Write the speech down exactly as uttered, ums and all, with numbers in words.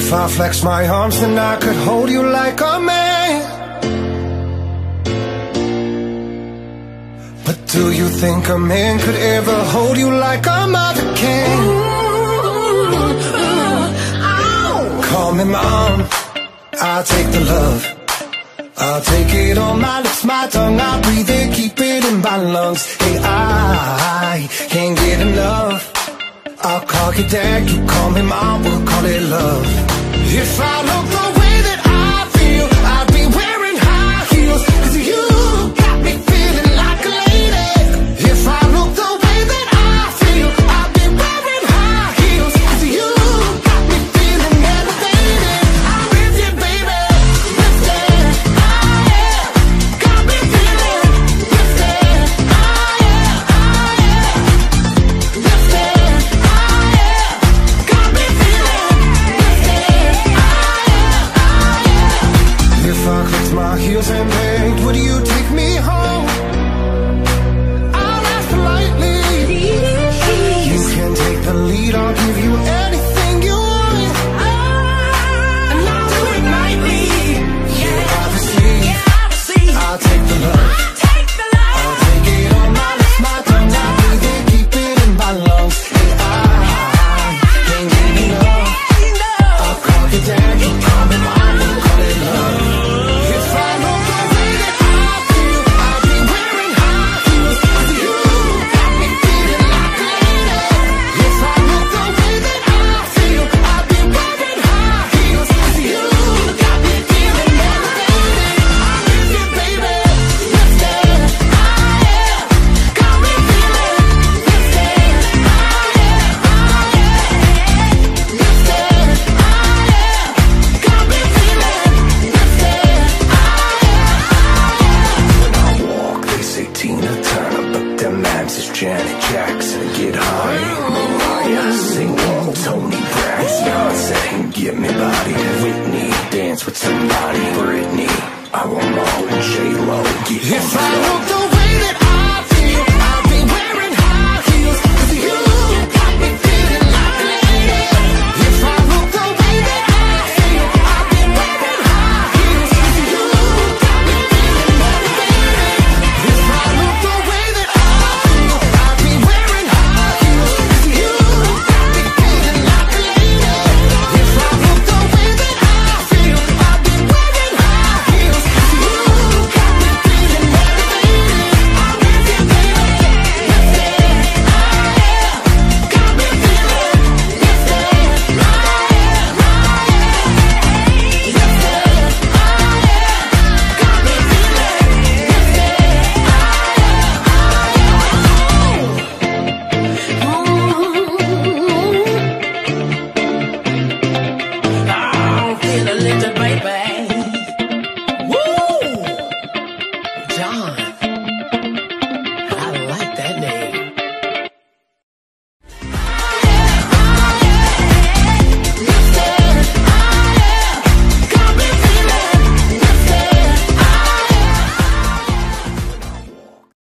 If I flex my arms, then I could hold you like a man. But do you think a man could ever hold you like a mother can? Call me mom, I'll take the love. I'll take it on my lips, my tongue, I'll breathe it, keep it in my lungs. Hey, I can't get enough. I'll call you dad, you call me mom, we'll call it love. If I look the way that I feel, I'd be wearing high heels, 'cause you got me feeling like a lady. If I look the way that I feel, I'd be wearing high heels, 'cause you got me feeling elevated. I'm with you, baby, lifted, I am. Got me feeling lifted, I am, I am. Lifted, I am. Got me feeling lifted, I am, I am. If I clicked my heels and begged, would you take me home? I'll ask politely. You can take the lead, I'll give you anything you want. And I'll do it nightly. Yeah, I receive. I'll take the love. I'll take it on my lips, my tongue, I'll breathe it, keep it in my lungs. Hey, I can't get enough. I'll call you dad, you call me mom, we'll call it love. If I know the way that I feel, I'll be wearing high heels, 'cause you got me feeling like a lady. If I know the way that I feel, I'll be wearing high heels, 'cause you got me feeling elevated. I'm with you, baby, lifted, I am. Got me feeling lifted, I am, I am. Lifted, I am. Got me feeling lifted, I am. When I walk, they say Tina Turner, but their maps is Janet Jackson. Get high, Mariah, sing on Tony Braxton, Beyonce, give me body. Whitney, dance with somebody. Britney, I want all J Lo. If I look the